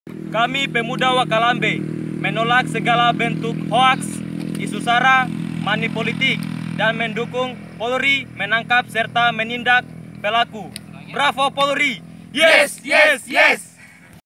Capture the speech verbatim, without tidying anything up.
Kami pemuda Wakalambe menolak segala bentuk hoaks, isu sara, money politik, dan mendukung Polri menangkap serta menindak pelaku. Bravo Polri! Yes, yes, yes!